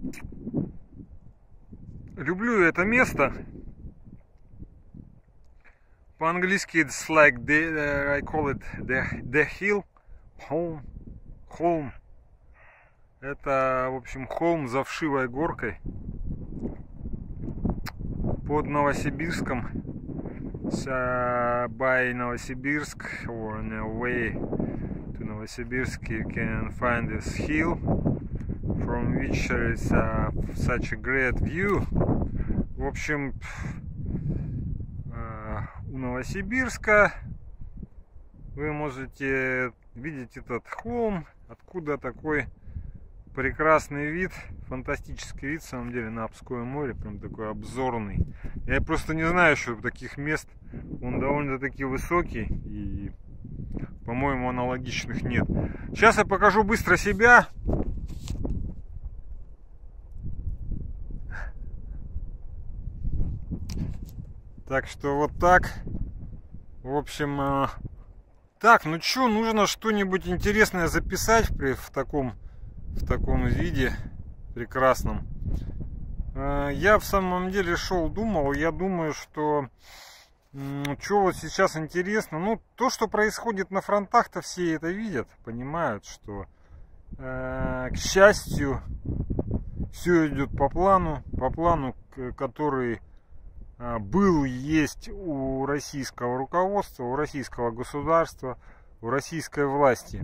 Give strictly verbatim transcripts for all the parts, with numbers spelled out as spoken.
Люблю это место. По-английски it's like the, uh, I call it the, the hill home home. Это, в общем, холм за вшивой горкой под Новосибирском. So, by Novosibirsk or on the way to Novosibirsk you can find this hill from which there is uh, such a great view. В общем, uh, у Новосибирска вы можете видеть этот холм, откуда такой прекрасный вид, фантастический вид, в самом деле, на Обское море, прям такой обзорный. Я просто не знаю еще таких мест, он довольно-таки высокий и, по-моему, аналогичных нет. Сейчас я покажу быстро себя. Так что вот так. В общем, так, ну что, нужно что-нибудь интересное записать при, в таком в таком виде прекрасном. Я в самом деле шел, думал, я думаю, что что вот сейчас интересно, ну то, что происходит на фронтах-то, все это видят, понимают, что к счастью все идет по плану, по плану, который был, есть у российского руководства, у российского государства, у российской власти.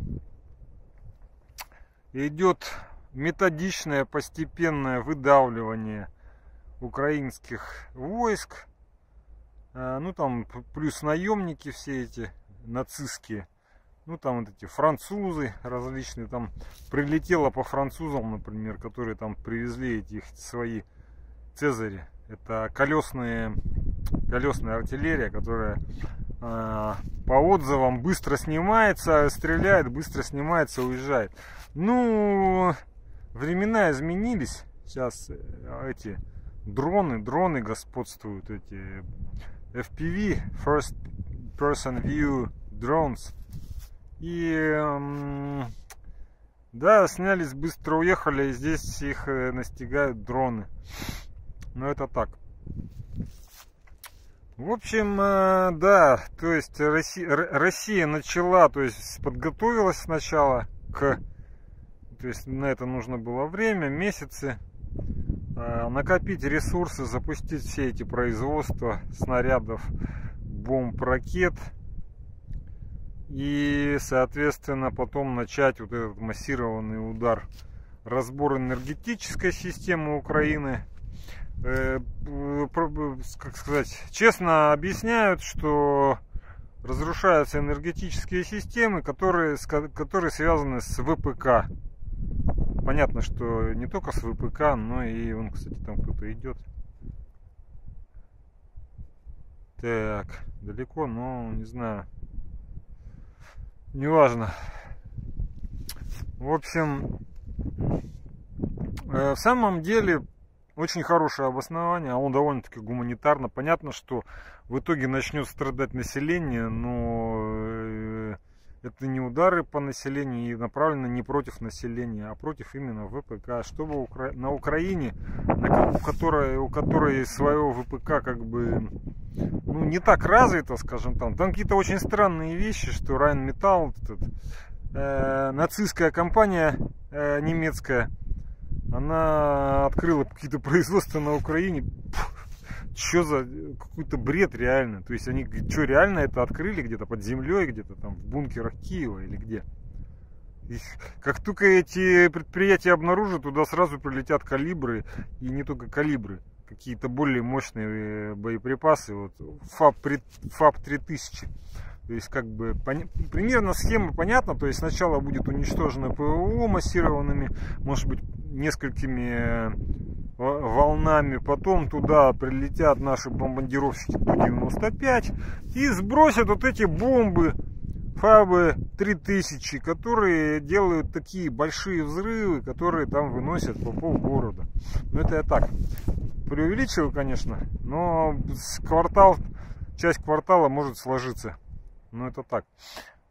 Идет методичное, постепенное выдавливание украинских войск. Ну там плюс наемники все эти нацистские. Ну там вот эти французы различные. Там прилетело по французам, например, которые там привезли эти свои Цезари. Это колесные, колесная артиллерия, которая э, по отзывам быстро снимается, стреляет, быстро снимается, уезжает. Ну, времена изменились. Сейчас эти дроны, дроны господствуют, эти эф пи ви, First Person View Drones. И э, да, снялись, быстро уехали, и здесь их настигают дроны. Но это так. В общем, да, то есть Россия, Россия начала, то есть подготовилась сначала к, то есть на это нужно было время, месяцы, накопить ресурсы, запустить все эти производства снарядов, бомб, ракет. И, соответственно, потом начать вот этот массированный удар, разбор энергетической системы Украины. Как сказать, честно объясняют, что разрушаются энергетические системы, которые, которые связаны с вэ пэ ка. Понятно, что не только с вэ пэ ка, но и вон, кстати, там кто-то идет. Так, далеко, но не знаю. Неважно. В общем, в самом деле очень хорошее обоснование, а он довольно-таки гуманитарно. Понятно, что в итоге начнет страдать население, но это не удары по населению и направлены не против населения, а против именно вэ пэ ка. Чтобы Укра... на Украине, у которой, у которой своего вэ пэ ка как бы ну, не так развито, скажем там, там какие-то очень странные вещи, что Rheinmetall, этот, э, нацистская компания э, немецкая, она открыла какие-то производства на Украине. Что за какой-то бред реально. То есть они что, реально это открыли где-то под землей, где-то там в бункерах Киева или где? И как только эти предприятия обнаружат, туда сразу прилетят калибры. И не только калибры, какие-то более мощные боеприпасы. Вот ФАП три тысячи. То есть, как бы, пон... примерно схема понятна. То есть, сначала будет уничтожено пэ вэ о массированными, может быть, несколькими волнами. Потом туда прилетят наши бомбардировщики Ту девяносто пять и сбросят вот эти бомбы ФАБы три тысячи, которые делают такие большие взрывы, которые там выносят по полгорода. Ну, это я так преувеличиваю, конечно, но квартал, часть квартала может сложиться. Ну, это так.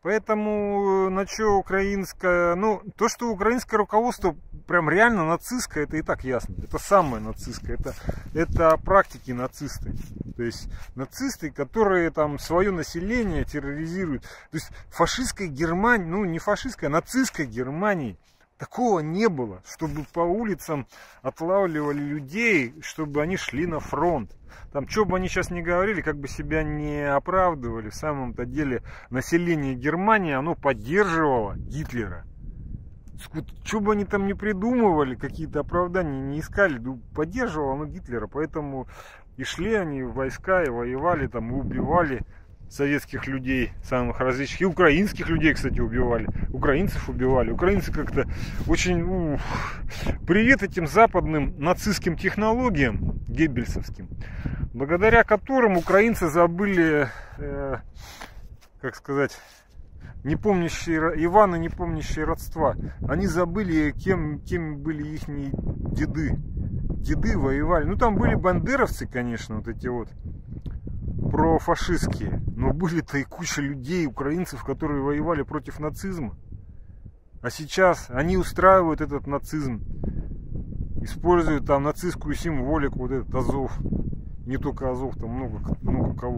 Поэтому на что украинское, ну, то, что украинское руководство прям реально нацистское, это и так ясно. Это самое нацистское, это, это практики нацисты. То есть нацисты, которые там свое население терроризируют. То есть фашистской Германии, ну не фашистской, а нацистской Германии такого не было, чтобы по улицам отлавливали людей, чтобы они шли на фронт. Там, что бы они сейчас не говорили, как бы себя не оправдывали, в самом-то деле население Германии, оно поддерживало Гитлера. Что бы они там не придумывали, какие-то оправдания не искали, поддерживало оно Гитлера. Поэтому и шли они в войска, и воевали, там, и убивали советских людей, самых различных, и украинских людей, кстати, убивали, украинцев убивали. Украинцы как-то очень, ух, привет этим западным нацистским технологиям, геббельсовским, благодаря которым украинцы забыли, э, как сказать, не помнящие, Ивана, не помнящие родства. Они забыли, кем, кем были их деды. Деды воевали. Ну, там были бандеровцы, конечно, вот эти вот профашистские. Но были-то и куча людей, украинцев, которые воевали против нацизма. А сейчас они устраивают этот нацизм. Используют там нацистскую символику, вот этот Азов. Не только Азов, там много, много кого.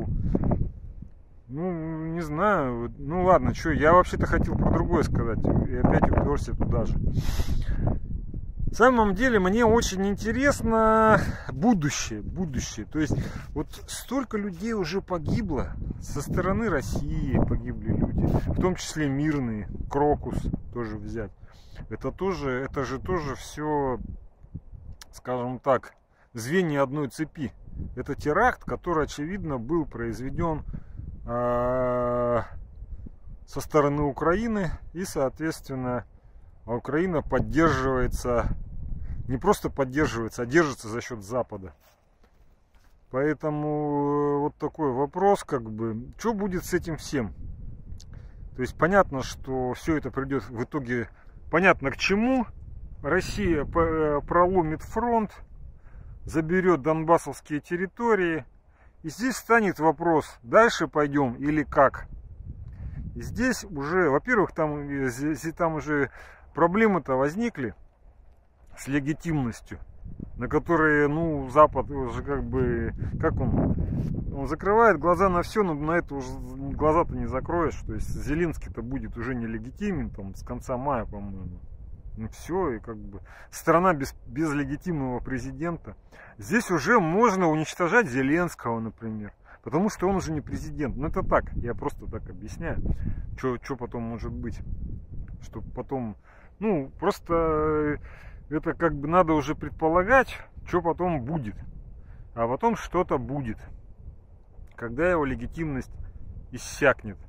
Ну, не знаю. Ну ладно, что, я вообще-то хотел про другое сказать. И опять уперся туда же. На самом деле мне очень интересно будущее, будущее. То есть вот столько людей уже погибло, со стороны России погибли люди, в том числе мирные, Крокус тоже взять. Это тоже, это же тоже все, скажем так, звенья одной цепи. Это теракт, который, очевидно, был произведен э, со стороны Украины, и, соответственно, Украина поддерживается, не просто поддерживается, а держится за счет Запада. Поэтому вот такой вопрос, как бы, что будет с этим всем? То есть понятно, что все это придет в итоге, понятно к чему. Россия проломит фронт, заберет донбассовские территории. И здесь станет вопрос, дальше пойдем или как? И здесь уже, во-первых, там, здесь, там уже проблемы-то возникли с легитимностью, на которые, ну, Запад уже как бы, как он, он закрывает глаза на все, но на это уже глаза-то не закроешь. То есть Зеленский-то будет уже нелегитимен, там, с конца мая, по-моему. Ну все, и как бы страна без, без легитимного президента. Здесь уже можно уничтожать Зеленского, например, потому что он уже не президент. Ну это так, я просто так объясняю, что потом может быть. Что потом, ну просто это как бы надо уже предполагать, что потом будет. А потом что-то будет, когда его легитимность иссякнет.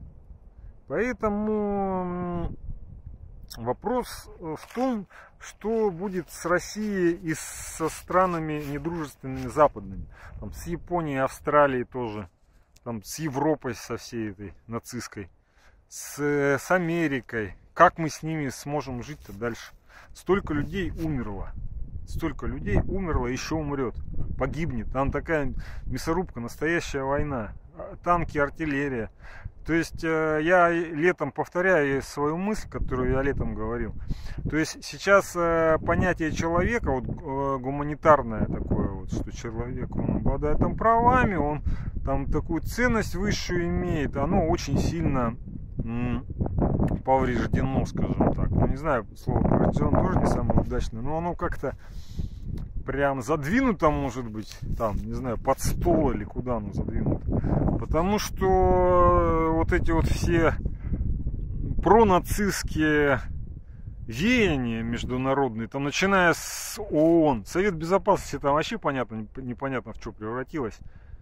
Поэтому вопрос в том, что будет с Россией и со странами недружественными западными. Там, с Японией, Австралией тоже. Там, с Европой, со всей этой нацистской. С, с Америкой. Как мы с ними сможем жить-то дальше? Столько людей умерло. Столько людей умерло, еще умрет. Погибнет. Там такая мясорубка, настоящая война. Танки, артиллерия. То есть я летом повторяю свою мысль, которую я летом говорил. То есть сейчас понятие человека, вот гуманитарное такое, вот, что человек, он обладает там правами, он там такую ценность высшую имеет, оно очень сильно повреждено, скажем так. Ну не знаю, слово повреждено тоже не самое удачное, но оно как-то прям задвинуто, может быть, там, не знаю, под стол или куда оно задвинуто. Потому что вот эти вот все пронацистские веяния международные, там, начиная с ООН, Совет Безопасности, там вообще понятно, непонятно в что превратилось.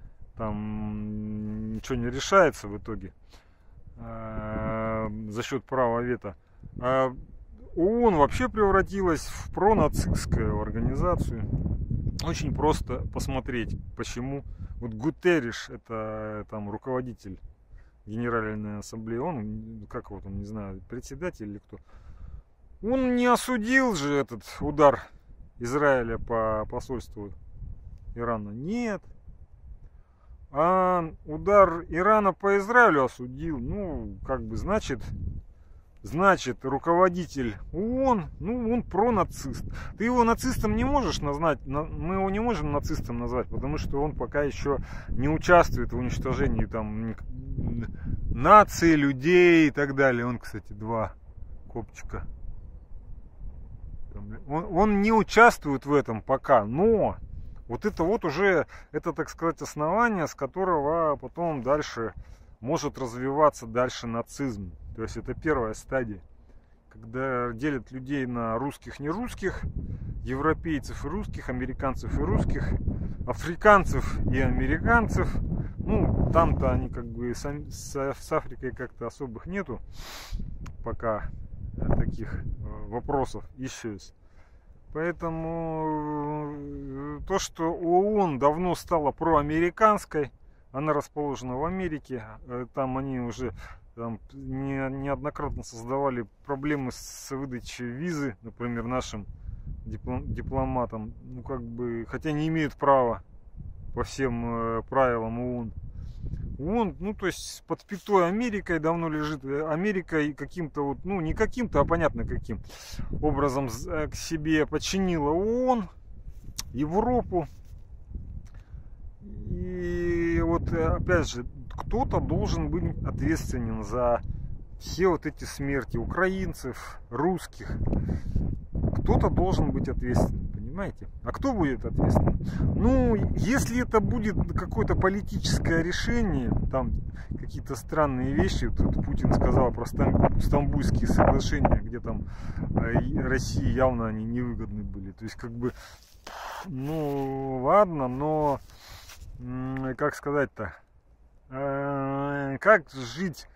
Там ничего не решается в итоге за счет права вето. А ООН вообще превратилась в пронацистскую организацию. Очень просто посмотреть, почему. Вот Гутерриш, это там руководитель Генеральной Ассамблеи, он, как вот он, не знаю, председатель или кто, он не осудил же этот удар Израиля по посольству Ирана. Нет. А удар Ирана по Израилю осудил. Ну, как бы, значит, значит, руководитель ООН, ну, он пронацист. Ты его нацистом не можешь назвать, мы его не можем нацистом назвать, потому что он пока еще не участвует в уничтожении там нации, людей и так далее. Он, кстати, два копчика. Он, он не участвует в этом пока, но вот это вот уже, это, так сказать, основание, с которого потом дальше может развиваться дальше нацизм. То есть это первая стадия, когда делят людей на русских, не русских, европейцев и русских, американцев и русских, африканцев и американцев. Ну, там-то они как бы с, с Африкой как-то особых нету пока таких вопросов еще. Поэтому то, что ООН давно стала проамериканской, она расположена в Америке, там они уже там не, неоднократно создавали проблемы с выдачей визы, например, нашим диплом, дипломатам, ну как бы, хотя не имеют права по всем э, правилам ООН. ООН, ну то есть под пятой Америкой давно лежит. Америка и каким-то вот, ну не каким-то, а понятно каким образом к себе подчинила ООН, Европу. И вот опять же, кто-то должен быть ответственен за все вот эти смерти украинцев, русских. Кто-то должен быть ответственен, понимаете? А кто будет ответственен? Ну, если это будет какое-то политическое решение, там какие-то странные вещи, тут Путин сказал про Стамбульские соглашения, где там России явно они невыгодны были. То есть, как бы, ну, ладно, но, как сказать-то, как жить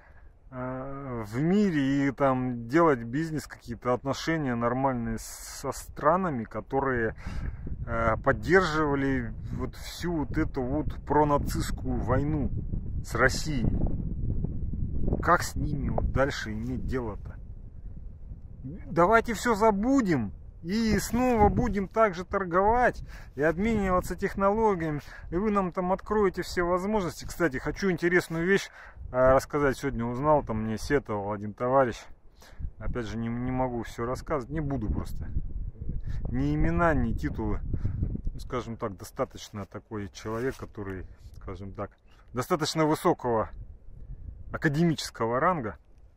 в мире и там делать бизнес, какие-то отношения нормальные со странами, которые поддерживали вот всю вот эту вот пронацистскую войну с Россией. Как с ними вот дальше иметь дело-то? Давайте все забудем и снова будем также торговать и обмениваться технологиями, и вы нам там откроете все возможности. Кстати, хочу интересную вещь рассказать. Сегодня узнал, там мне сетовал один товарищ. Опять же, не, не могу все рассказывать, не буду просто. Ни имена, ни титулы. Скажем так, достаточно такой человек, который, скажем так, достаточно высокого академического ранга.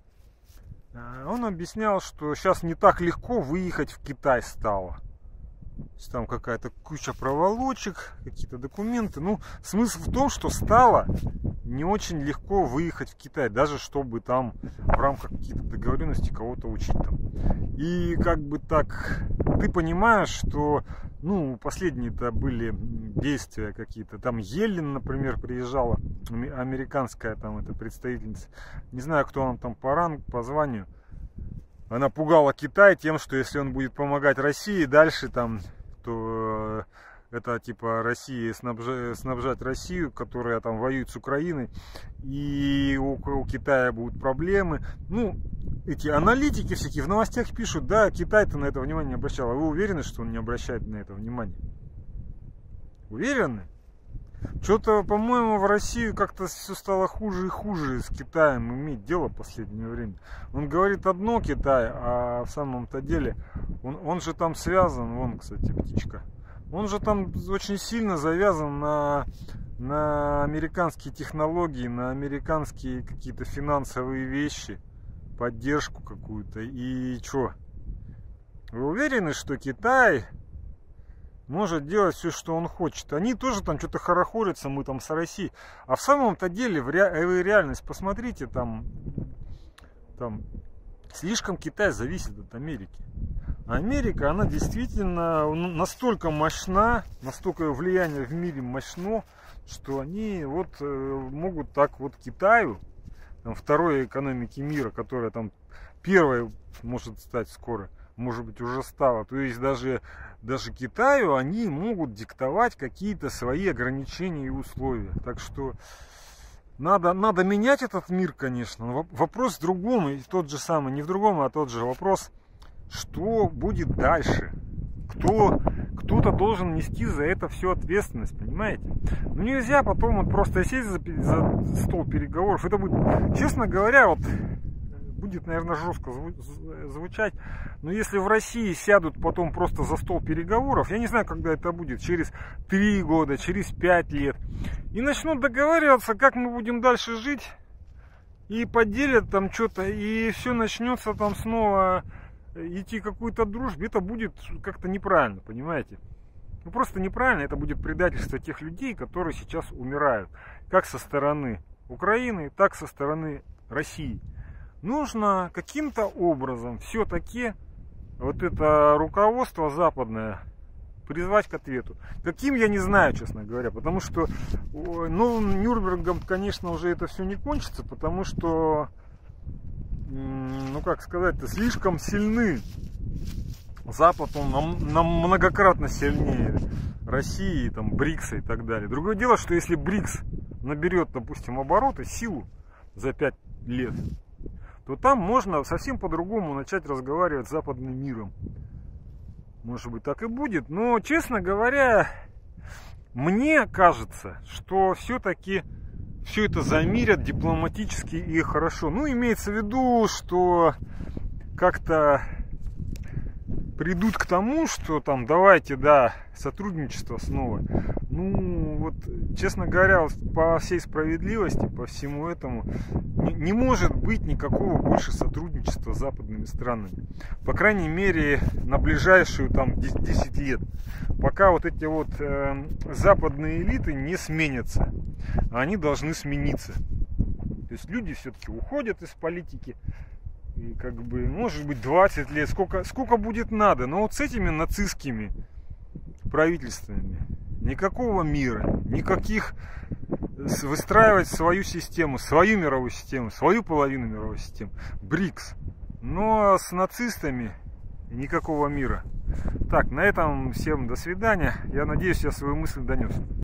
Он объяснял, что сейчас не так легко выехать в Китай стало. Там какая-то куча проволочек, какие-то документы. Ну, смысл в том, что стало не очень легко выехать в Китай, даже чтобы там в рамках каких-то договоренностей кого-то учить там. И как бы так, ты понимаешь, что, ну, последние-то были действия какие-то. Там Елен, например, приезжала, американская там эта представительница. Не знаю, кто она там по рангу, по званию. Она пугала Китай тем, что если он будет помогать России дальше, там, то это типа России снабжать, снабжать Россию, которая там воюет с Украиной, и у, у Китая будут проблемы. Ну, эти аналитики всякие в новостях пишут, да, Китай-то на это внимание не обращал. А вы уверены, что он не обращает на это внимание? Уверены? Что-то, по-моему, в Россию как-то все стало хуже и хуже с Китаем иметь дело в последнее время. Он говорит одно Китай, а в самом-то деле он, он же там связан, вон, кстати, птичка. Он же там очень сильно завязан на, на американские технологии, на американские какие-то финансовые вещи, поддержку какую-то. И что? Вы уверены, что Китай может делать все, что он хочет? Они тоже там что-то хорохорятся, мы там с Россией. А в самом-то деле, в ре... реальность, посмотрите, там, там слишком Китай зависит от Америки. Америка, она действительно настолько мощна, настолько влияние в мире мощно, что они вот могут так вот Китаю, там, второй экономики мира, которая там первой может стать скоро, может быть уже стала, то есть даже, даже Китаю они могут диктовать какие-то свои ограничения и условия. Так что надо, надо менять этот мир, конечно. Но вопрос в другом, и тот же самый, не в другом, а тот же вопрос, что будет дальше? Кто, Кто-то должен нести за это всю ответственность, понимаете? Ну нельзя потом вот просто сесть за, за стол переговоров. Это будет, честно говоря, вот будет, наверное, жестко звучать, но если в России сядут потом просто за стол переговоров, я не знаю, когда это будет, через три года, через пять лет, и начнут договариваться, как мы будем дальше жить, и поделят там что-то, и все начнется там снова идти какую-то дружбу, это будет как-то неправильно, понимаете? Ну просто неправильно, это будет предательство тех людей, которые сейчас умирают, как со стороны Украины, так со стороны России. Нужно каким-то образом все-таки вот это руководство западное призвать к ответу. Каким, я не знаю, честно говоря, потому что новым Нюрнбергом, конечно, уже это все не кончится, потому что, ну как сказать-то, слишком сильны. Запад, он нам, нам многократно сильнее России, там, БРИКСа и так далее. Другое дело, что если БРИКС наберет, допустим, обороты, силу за пять лет, то там можно совсем по-другому начать разговаривать с западным миром. Может быть, так и будет. Но, честно говоря, мне кажется, что все-таки все это замирят дипломатически и хорошо. Ну, имеется в виду, что как-то придут к тому, что там давайте, да, сотрудничество снова. Ну, вот, честно говоря, по всей справедливости, по всему этому, не, не может быть никакого больше сотрудничества с западными странами. По крайней мере, на ближайшую там десять лет. Пока вот эти вот э, западные элиты не сменятся. Они должны смениться. То есть люди все-таки уходят из политики. И как бы, может быть, двадцать лет, сколько, сколько будет надо. Но вот с этими нацистскими правительствами никакого мира, никаких выстраивать свою систему, свою мировую систему, свою половину мировой системы. БРИКС. Но с нацистами никакого мира. Так, на этом всем до свидания. Я надеюсь, я свою мысль донес.